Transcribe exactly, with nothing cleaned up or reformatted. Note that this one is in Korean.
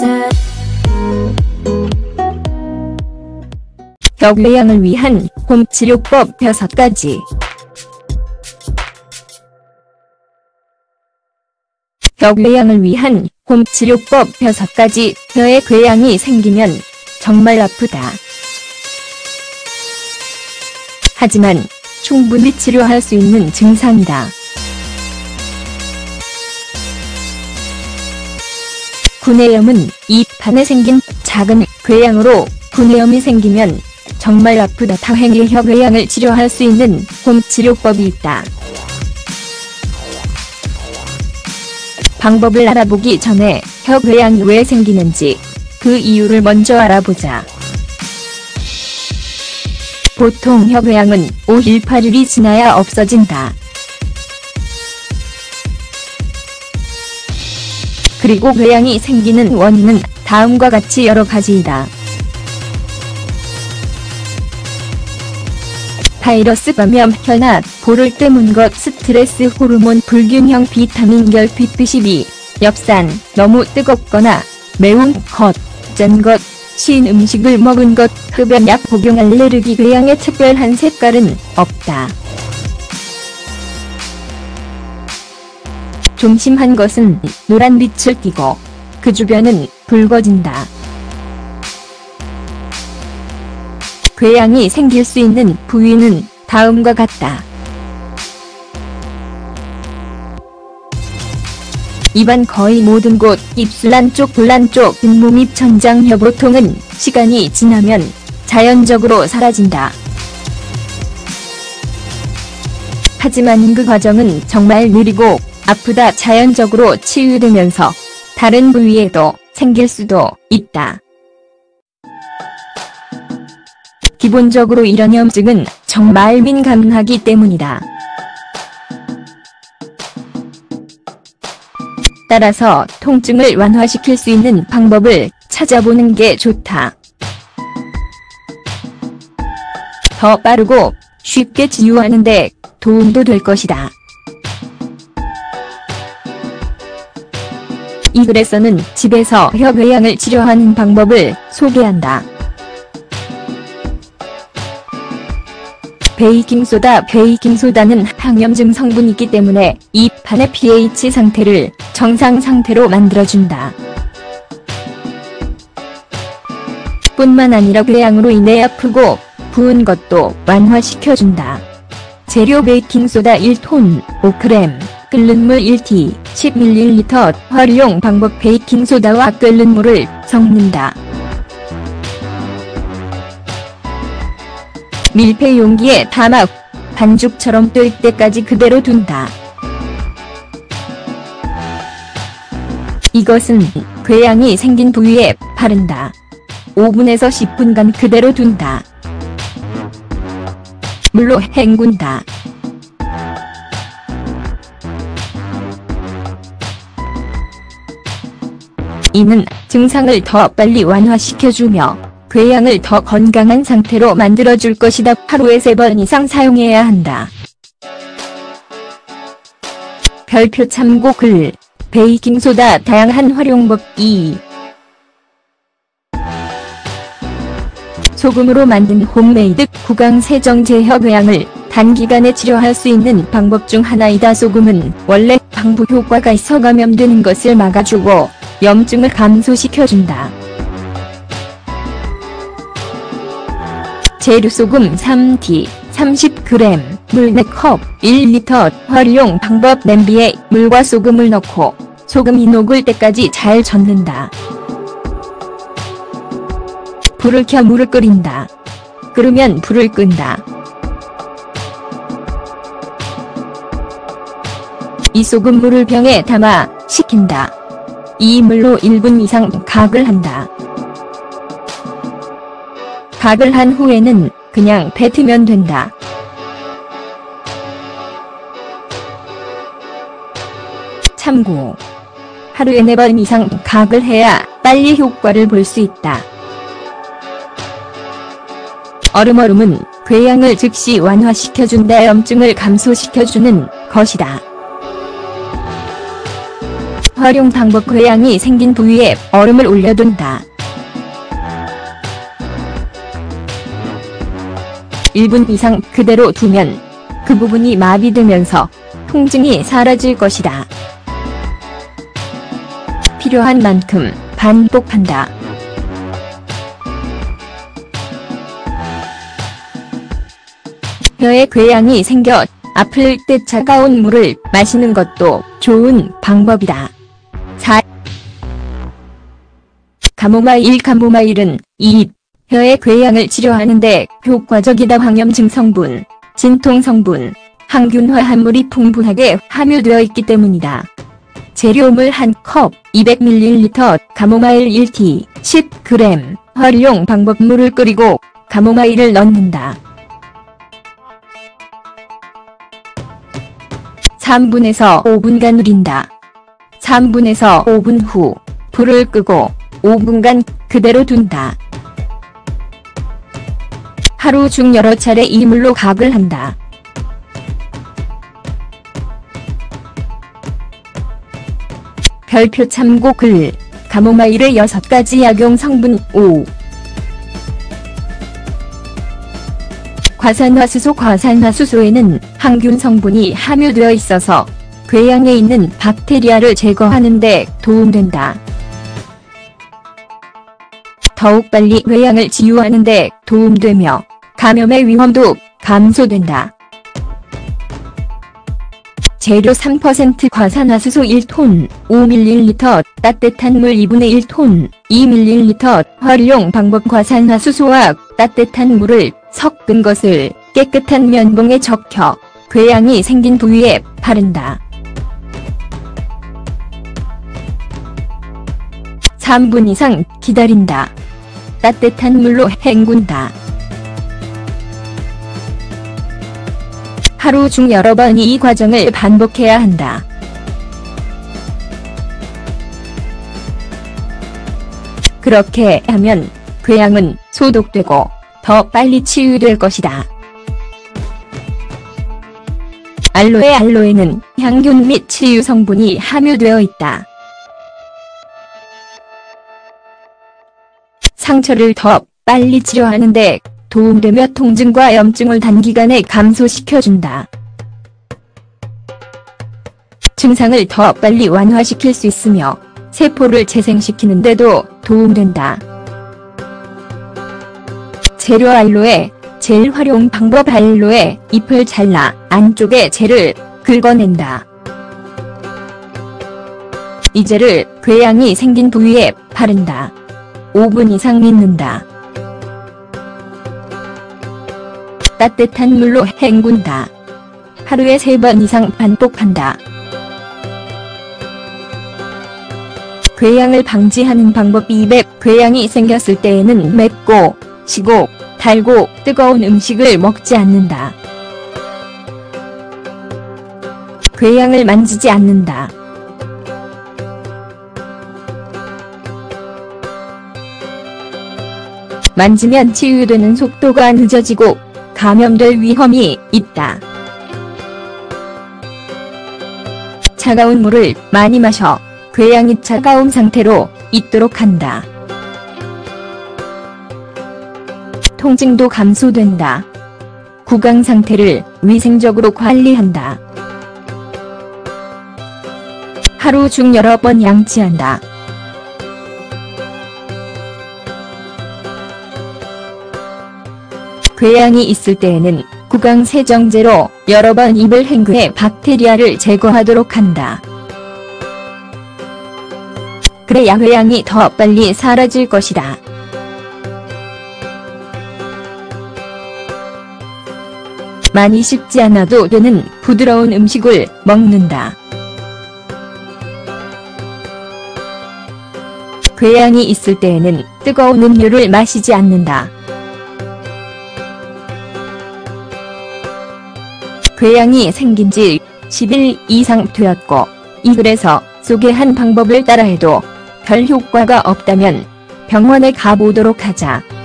혁외양을 위한 홈치료법 여섯 가지. 혁외양을 위한 홈치료법 여섯 가지. 혀에 궤양이 생기면 정말 아프다. 하지만 충분히 치료할 수 있는 증상이다. 구내염은 입 안에 생긴 작은 궤양으로 구내염이 생기면 정말 아프다. 다행히 혁외양을 치료할 수 있는 홈치료법이 있다. 방법을 알아보기 전에 혁외양이 왜 생기는지 그 이유를 먼저 알아보자. 보통 혁외양은 오 일 팔 일이 지나야 없어진다. 그리고 궤양이 생기는 원인은 다음과 같이 여러 가지이다. 바이러스 감염, 혈압, 볼을 때문 것, 스트레스, 호르몬 불균형, 비타민 결핍, 십이, 엽산, 너무 뜨겁거나 매운 것, 짠 것, 신 음식을 먹은 것, 흡연약 복용, 알레르기. 궤양의 특별한 색깔은 없다. 좀 심한 것은 노란 빛을 띠고 그 주변은 붉어진다. 궤양이 생길 수 있는 부위는 다음과 같다. 입안 거의 모든 곳, 입술 안쪽, 볼 안쪽, 잇몸, 입, 천장, 혀. 보통은 시간이 지나면 자연적으로 사라진다. 하지만 그 과정은 정말 느리고 아프다. 자연적으로 치유되면서 다른 부위에도 생길 수도 있다. 기본적으로 이런 염증은 정말 민감하기 때문이다. 따라서 통증을 완화시킬 수 있는 방법을 찾아보는 게 좋다. 더 빠르고 쉽게 치유하는 데 도움도 될 것이다. 이 글에서는 집에서 혁외양을 치료하는 방법을 소개한다. 베이킹소다. 베이킹소다는 항염증 성분이기 때문에 입 안의 pH 상태를 정상 상태로 만들어준다. 뿐만 아니라 궤양으로 인해 아프고 부은 것도 완화시켜준다. 재료 베이킹소다 일 톤, 오 그램, 끓는 물 일 티, 십 밀리리터. 활용 방법. 베이킹소다와 끓는 물을 섞는다. 밀폐 용기에 담아 반죽처럼 뜰 때까지 그대로 둔다. 이것은 궤양이 생긴 부위에 바른다. 오 분에서 십 분간 그대로 둔다. 물로 헹군다. 이는 증상을 더 빨리 완화시켜주며 궤양을 더 건강한 상태로 만들어줄 것이다. 하루에 세 번 이상 사용해야 한다. 별표 참고 글. 베이킹소다 다양한 활용법. 이. 소금으로 만든 홈메이드 구강 세정제. 혁외양을 단기간에 치료할 수 있는 방법 중 하나이다. 소금은 원래 방부 효과가 있어 감염되는 것을 막아주고 염증을 감소시켜준다. 재료 소금 삼 티, 삼십 그램, 물 네 컵, 일 리터. 활용 방법. 냄비에 물과 소금을 넣고 소금이 녹을 때까지 잘 젓는다. 불을 켜 물을 끓인다. 끓으면 불을 끈다. 이 소금물을 병에 담아 식힌다. 이 물로 일 분 이상 각을 한다. 각을 한 후에는 그냥 뱉으면 된다. 참고. 하루에 네 번 이상 각을 해야 빨리 효과를 볼 수 있다. 얼음얼음은 궤양을 즉시 완화시켜준다. 염증을 감소시켜주는 것이다. 활용 방법. 궤양이 생긴 부위에 얼음을 올려둔다. 일 분 이상 그대로 두면 그 부분이 마비되면서 통증이 사라질 것이다. 필요한 만큼 반복한다. 혀에 궤양이 생겨 아플 때 차가운 물을 마시는 것도 좋은 방법이다. 사. 가모마일. 가모마일은 이입, 혀의 궤양을 치료하는데 효과적이다. 항염증 성분, 진통 성분, 항균화 합물이 풍부하게 함유되어 있기 때문이다. 재료물 한 컵, 이백 밀리리터, 가모마일 일 티, 십 그램. 활용 방법. 물을 끓이고 가모마일을 넣는다. 삼 분에서 오 분간 우린다. 삼 분에서 오 분 후 불을 끄고 오 분간 그대로 둔다. 하루 중 여러 차례 이 물로 각을 한다. 별표 참고. 글. 가모마일의 여섯 가지 약용 성분. 오. 과산화수소. 과산화수소에는 항균 성분이 함유되어 있어서 궤양에 있는 박테리아를 제거하는 데 도움된다. 더욱 빨리 궤양을 치유하는 데 도움되며 감염의 위험도 감소된다. 재료 삼 퍼센트 과산화수소 일 톤, 오 밀리리터, 따뜻한 물 이분의 일 톤, 이 밀리리터. 활용 방법. 과산화수소와 따뜻한 물을 섞은 것을 깨끗한 면봉에 적혀 궤양이 생긴 부위에 바른다. 삼 분 이상 기다린다. 따뜻한 물로 헹군다. 하루 중 여러 번 이 과정을 반복해야 한다. 그렇게 하면 궤양은 소독되고 더 빨리 치유될 것이다. 알로에. 알로에는 향균 및 치유 성분이 함유되어 있다. 상처를 더 빨리 치료하는 데 도움되며 통증과 염증을 단기간에 감소시켜준다. 증상을 더 빨리 완화시킬 수 있으며 세포를 재생시키는 데도 도움된다. 재료. 알로에 젤. 활용 방법. 알로에 잎을 잘라 안쪽에 젤을 긁어낸다. 이 젤을 궤양이 생긴 부위에 바른다. 오 분 이상 잇는다. 따뜻한 물로 헹군다. 하루에 세 번 이상 반복한다. 궤양을 방지하는 방법. 입에 궤양이 생겼을 때에는 맵고 시고 달고 뜨거운 음식을 먹지 않는다. 궤양을 만지지 않는다. 만지면 치유되는 속도가 늦어지고 감염될 위험이 있다. 차가운 물을 많이 마셔 궤양이 차가운 상태로 있도록 한다. 통증도 감소된다. 구강 상태를 위생적으로 관리한다. 하루 중 여러 번 양치한다. 궤양이 있을 때에는 구강 세정제로 여러 번 입을 헹구해 박테리아를 제거하도록 한다. 그래야 궤양이 더 빨리 사라질 것이다. 많이 씹지 않아도 되는 부드러운 음식을 먹는다. 궤양이 있을 때에는 뜨거운 음료를 마시지 않는다. 궤양이 생긴 지 십 일 이상 되었고 이 글에서 소개한 방법을 따라해도 별 효과가 없다면 병원에 가보도록 하자.